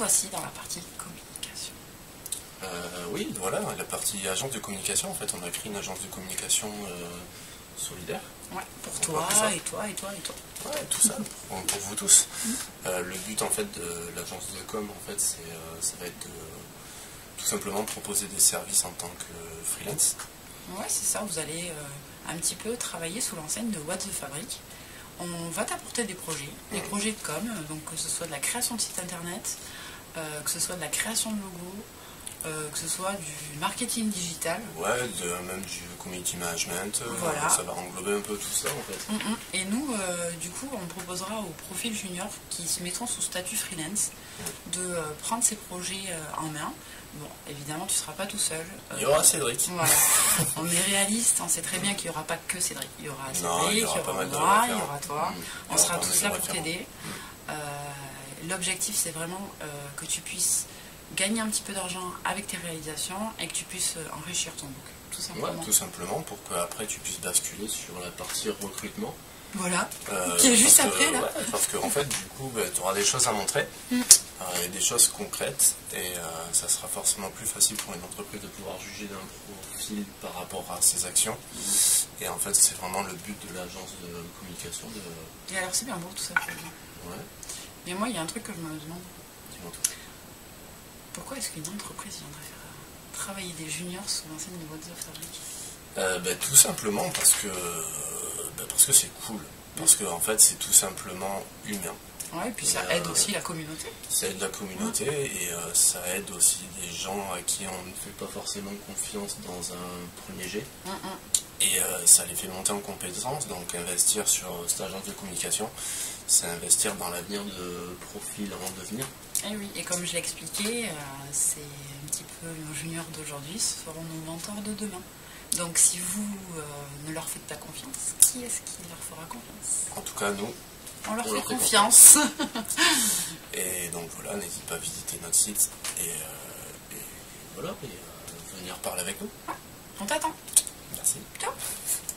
voici dans la partie communication. Oui, voilà, la partie agence de communication, en fait, on a créé une agence de communication solidaire. Ouais, pour toi, et toi, et toi, et toi. Ouais, tout ça, pour vous tous. Le but, en fait, de l'agence de com, en fait, ça va être de tout simplement proposer des services en tant que freelance. Ouais, c'est ça, vous allez un petit peu travailler sous l'enseigne de What the Fabric. On va t'apporter des projets de com, donc que ce soit de la création de site internet, que ce soit de la création de logos, que ce soit du marketing digital. Ouais, même du community management, Voilà. Ça va englober un peu tout ça en fait. Et nous, du coup, on proposera aux profils juniors qui se mettront sous statut freelance de prendre ces projets en main. Bon, évidemment, tu ne seras pas tout seul. Il y aura Cédric. Voilà. On est réaliste, on sait très bien qu'il n'y aura pas que Cédric. Il y aura Cédric, il y aura moi, il y aura toi. On sera pas mal tous de là pour référents. t'aider. L'objectif, c'est vraiment que tu puisses gagner un petit peu d'argent avec tes réalisations et que tu puisses enrichir ton book, tout simplement. Ouais, tout simplement pour qu'après tu puisses basculer sur la partie recrutement. Voilà, qui est juste après là. Ouais, parce qu'en fait, du coup, tu auras des choses à montrer, et des choses concrètes, et ça sera forcément plus facile pour une entreprise de pouvoir juger d'un profil par rapport à ses actions. Et en fait, c'est vraiment le but de l'agence de communication. Et alors, c'est bien beau tout ça. Ouais. Mais moi, il y a un truc que je me demande. Dis-moi tout. Pourquoi est-ce qu'une entreprise viendrait faire travailler des juniors sous l'enseigne de What the Fabric? Tout simplement parce que c'est cool. Parce que en fait, c'est tout simplement humain. Ouais, et puis ça aide aussi la communauté. Ça aide la communauté et ça aide aussi des gens à qui on ne fait pas forcément confiance dans un premier jet. Et ça les fait monter en compétences. Donc investir sur cette agence de communication, c'est investir dans l'avenir de profils en devenir. Et oui, et comme je l'ai expliqué, c'est un petit peu nos juniors d'aujourd'hui seront nos mentors de demain. Donc si vous ne leur faites pas confiance, qui est-ce qui leur fera confiance? En tout cas, nous, on leur fait confiance. Et donc voilà, n'hésite pas à visiter notre site et voilà, venir parler avec nous. On t'attend. Merci. Ciao.